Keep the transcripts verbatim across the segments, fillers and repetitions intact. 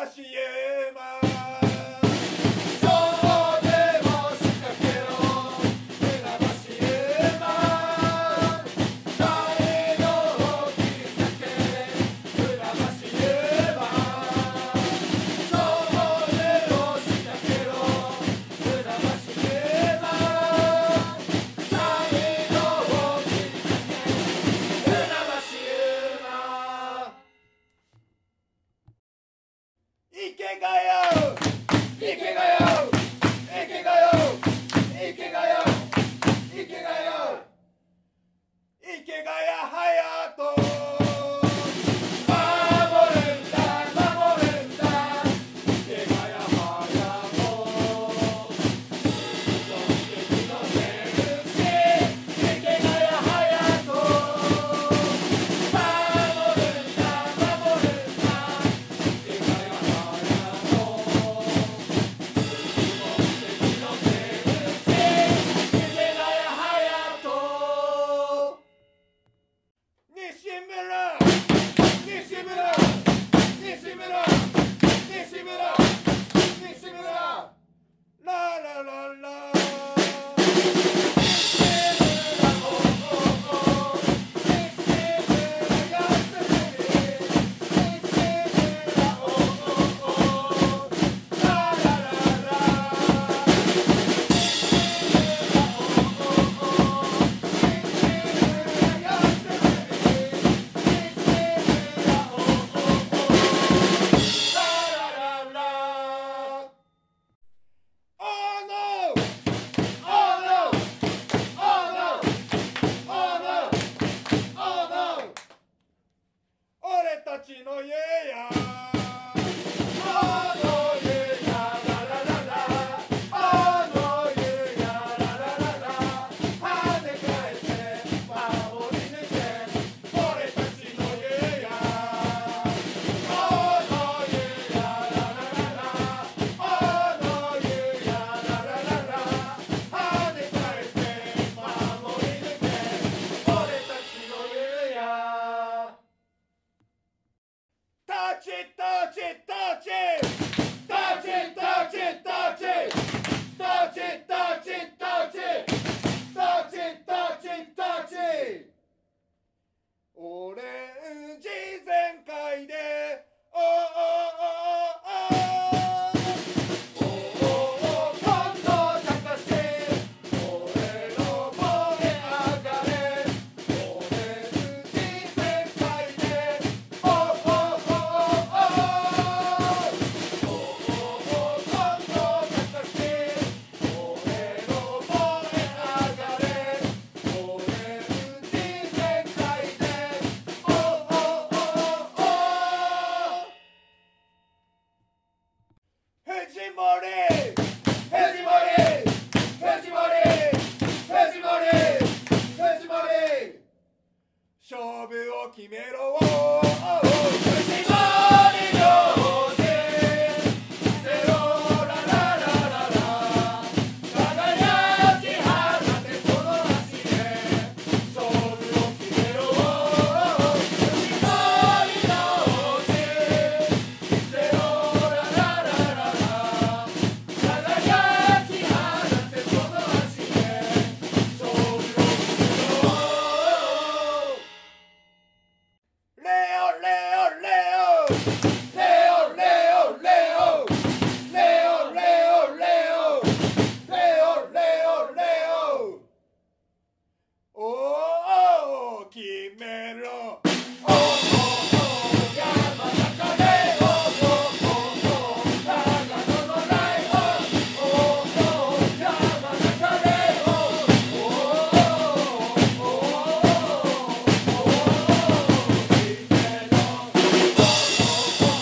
橋へま池がよ池がよ池がよ池がよ池がよ池がや隼人守るんだ守るんだ池がや隼人そして気のせるし池がや隼人守るんだ守るんだ池がや西村西村西村西村西村ララララ俺たちの家やあの家やララララあの家やララララ跳ね返せ守り抜け俺たちの家やあの家やララララあの家やララララ跳ね返せ守り抜け俺たちの家やタッチタッチタッチタッチタッチタッチタッチタッチタッチタッチタッチタッチオレンジ全開でおおおおおお今度咲かせ俺の方へ上がれオレンジ全開でおお藤森藤森藤森藤森藤森勝負を決めろ藤森良介ゼロラララララ輝き放てその足で勝負を決めろ藤森良介ゼロラララララ輝き放てその足で勝負を決めろレオレオレオレオレオレオレオレオレオレオレオレオおお決めろおおお山中でおおお長野のライオンおお山中でおおおお決めろ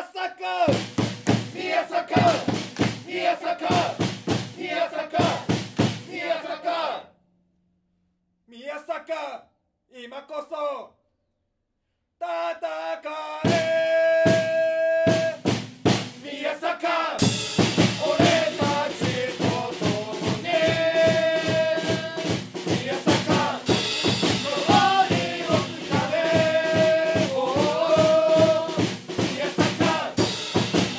坂宮坂宮坂宮坂宮坂宮坂今こそ戦え宮坂俺たちと共に宮坂勝利をつかめ宮坂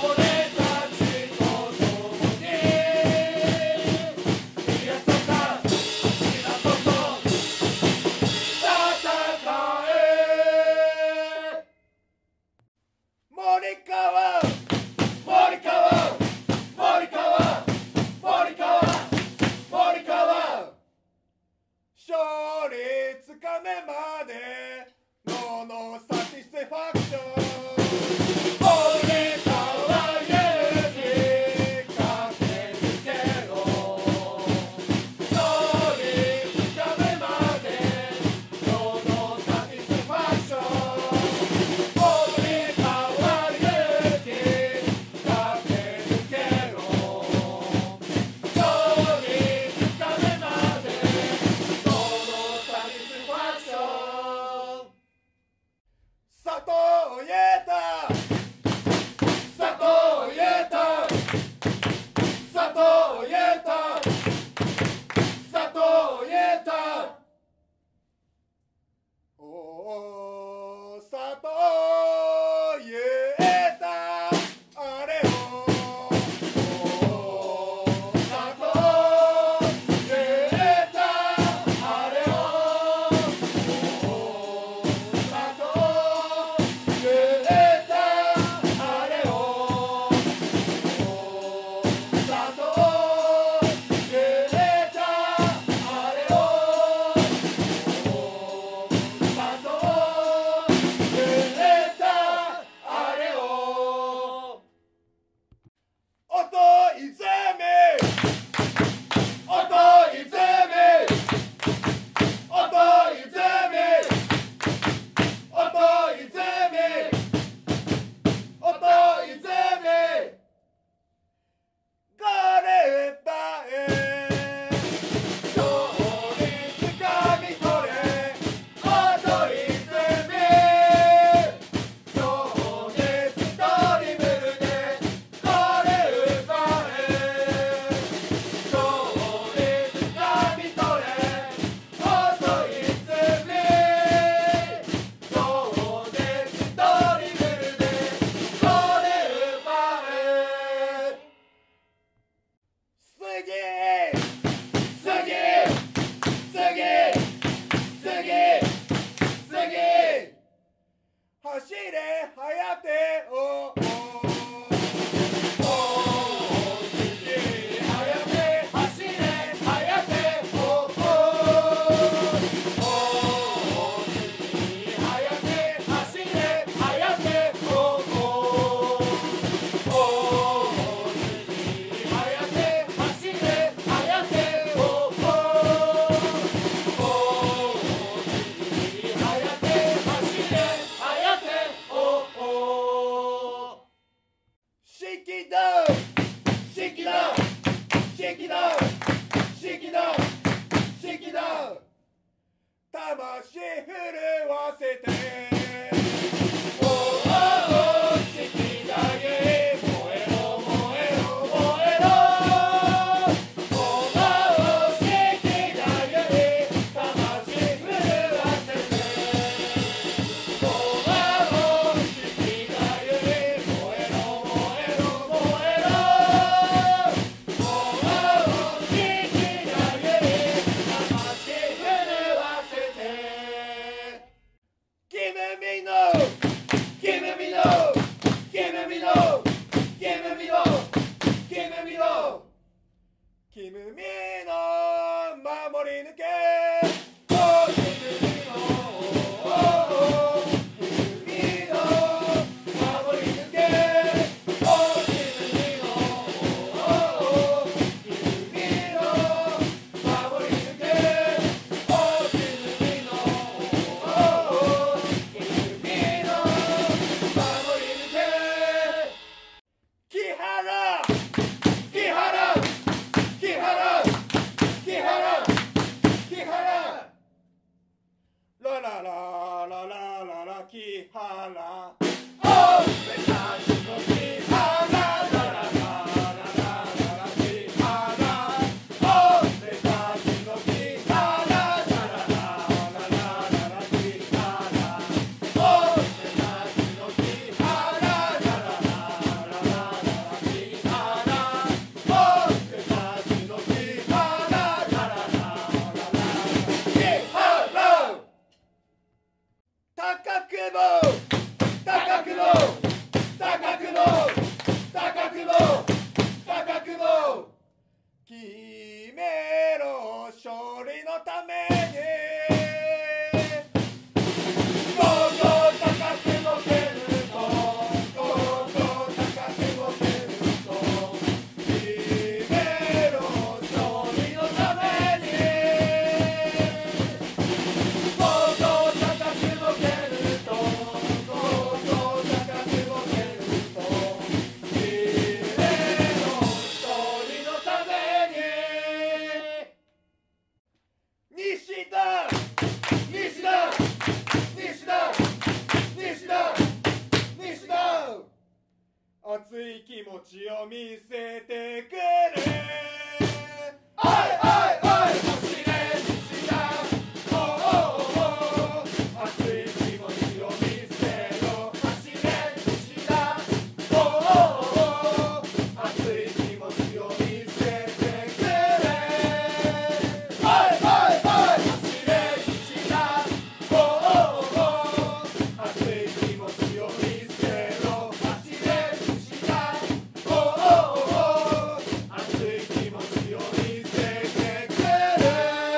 熱い気持ちを見せてくれ。おいおいおい走れ西田、おおおお熱い気持ちを見せろ。走れ西田、おおお熱い気持ちを見せてくれ。おいおいおい走れ西田、おおお熱い気持ちを見せろ。走れ西田、おおお熱い気持ちを見せてくれ。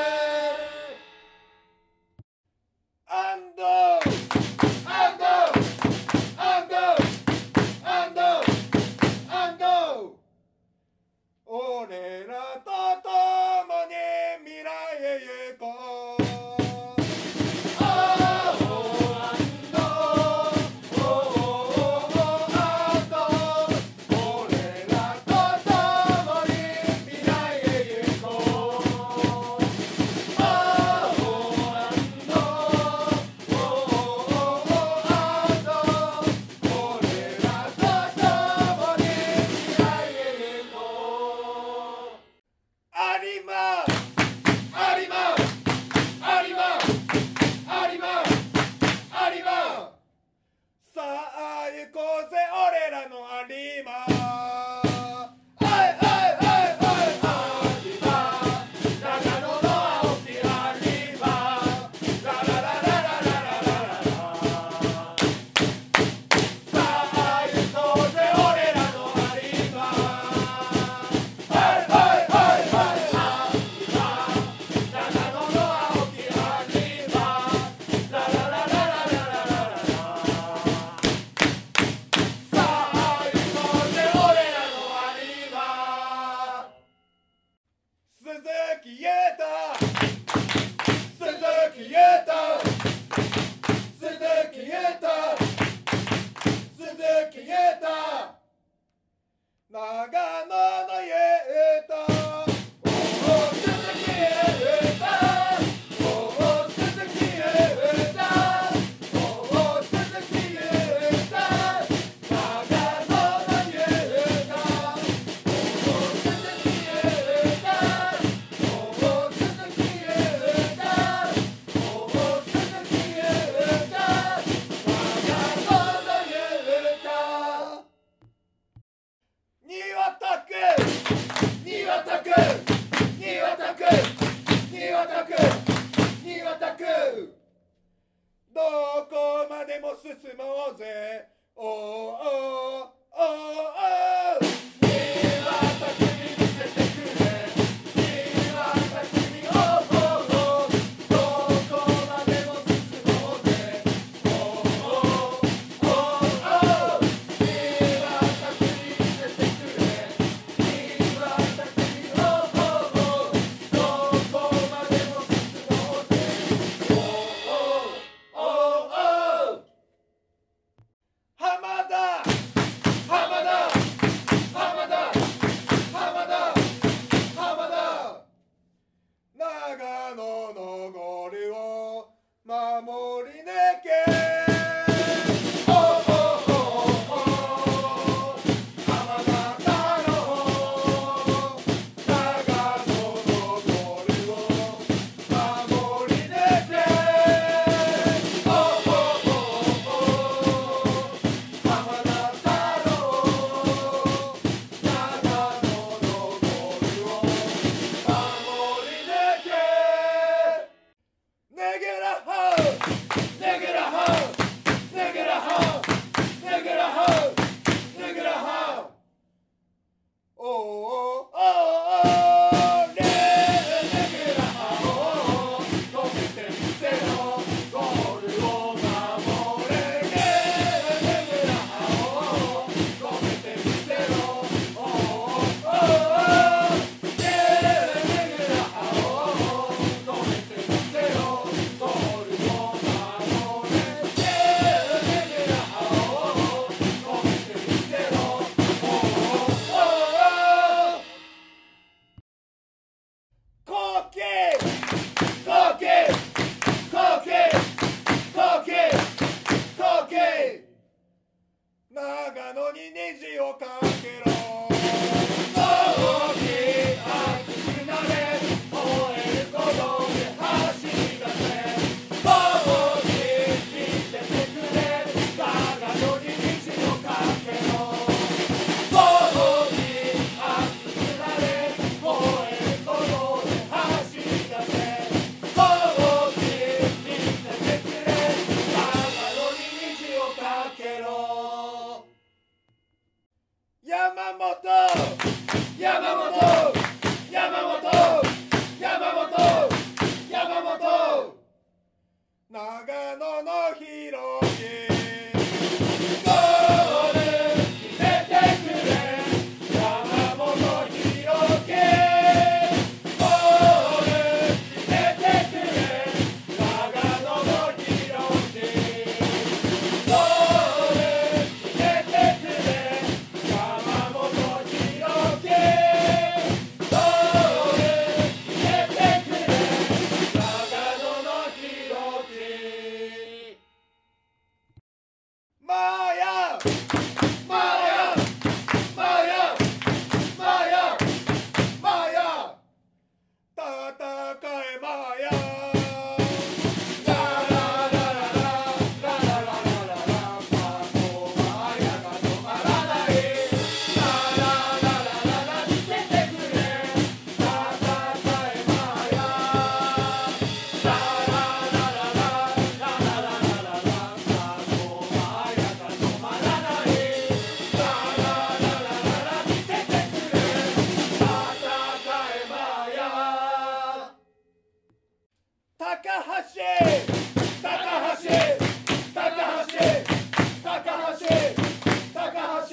アンドアンドアンドアンドアンド俺らと共に未来へ行こう。おおアンドおおアンド俺らと共に未来へ行こう。おおアンドおおアンド俺らと共に未来へ行こう。ありまありまありまありまありまさあ行こうぜ俺らの有馬。おいおいおいおい有馬、長野の青木有馬、ララララララララララ。さあ行こうぜ俺らの有馬。おいおいおいおい有馬、長野の青木有馬、ラララララララララ。さあ行こうぜ俺らの有馬。鈴木優太、鈴木優太、鈴木優太、鈴木優太、長野の優太、おお鈴木優太、おお鈴木優太、おお鈴木優太、長野の優太、おお鈴木優太、おお鈴木優太、おお鈴木優太、長野の優太。庭田区庭田区庭田区庭田区庭田区どこまでも進もうぜ。おおおおお庭田区に見せてくれ。庭田区におおおどこまでも進もうぜ。おおおお庭田区に見せてくれ。庭田区におおおどこまでも進もうぜ。おおおお浜田長野に虹をかけろ。 大きい熱くなれ燃える鼓動で走り出せ。大きい見せてくれ長野に虹をかけろ。大きい熱くなれ燃える鼓動で走り出せ。大きい見せてくれ長野に虹をかけろ。 山本山本山本山本山本長野の広しゴール決めてくれ山本弘樹。ゴール決めてくれ長野の弘樹。ゴール決めてくれ山本弘樹。ゴール決めてくれ長野の弘樹。 マーヤマーヤマーヤマーヤマーヤ戦えマーヤラララララララララララさあもうマーヤが止まらない。ララララララ見せてくれ戦えマーヤ。ラララララララララララさあもうマーヤが止まらない。ララララララ見せてくれ戦えマーヤ。 高橋高橋高橋高橋高橋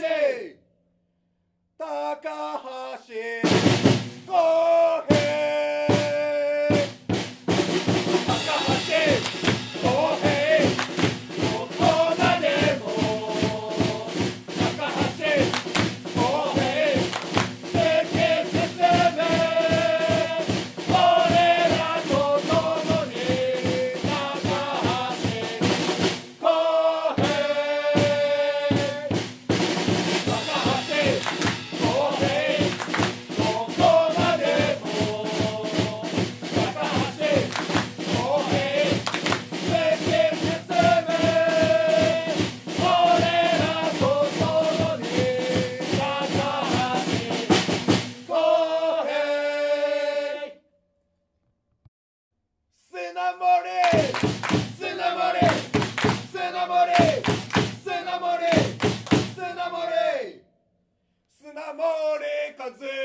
高橋公平高橋公平どこまでも高橋公平突き進め俺らと共に高橋公平高橋公平どこまでも高橋公平突き進め俺らと共に高橋公平。 砂森砂森砂森砂森砂森砂森和